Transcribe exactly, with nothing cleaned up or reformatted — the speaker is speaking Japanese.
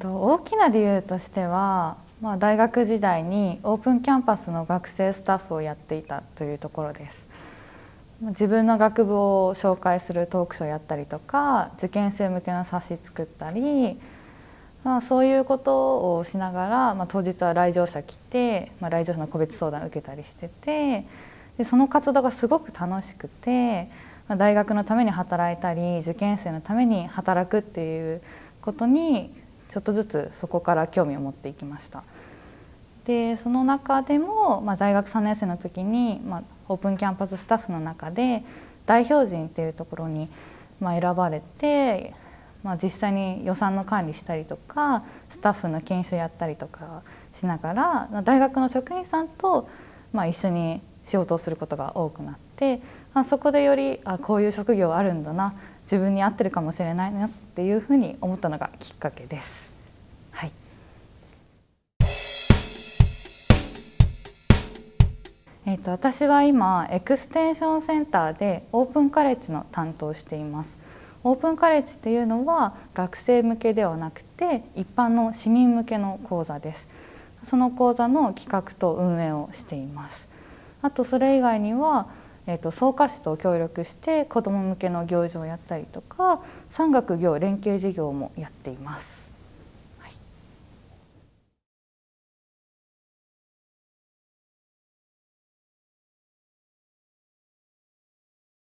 と、大きな理由としては、まあ、大学時代にオープンキャンパスの学生スタッフをやっていたというところです。自分の学部を紹介するトークショーをやったりとか、受験生向けの冊子作ったり、まあ、そういうことをしながら、まあ、当日は来場者来て、まあ、来場者の個別相談を受けたりしてて、でその活動がすごく楽しくて、まあ、大学のために働いたり受験生のために働くっていうことにちょっとずつそこから興味を持っていきました。でその中でも、まあ、大学さんねん生の時に、まあ、オープンキャンパススタッフの中で代表陣っていうところに、まあ、選ばれて、まあ、実際に予算の管理したりとかスタッフの研修やったりとかしながら大学の職員さんと、まあ、一緒に仕事をすることが多くなって、まあ、そこでよりあこういう職業あるんだな、自分に合ってるかもしれないなっていうふうに思ったのがきっかけです。はい。えー、と私は今エクステンションセンターでオープンカレッジの担当をしています。オープンカレッジっていうのは学生向けではなくて一般の市民向けの講座です。その講座の企画と運営をしています。あとそれ以外には、えー、と草加市と協力して子ども向けの行事をやったりとか産学業連携事業もやっています。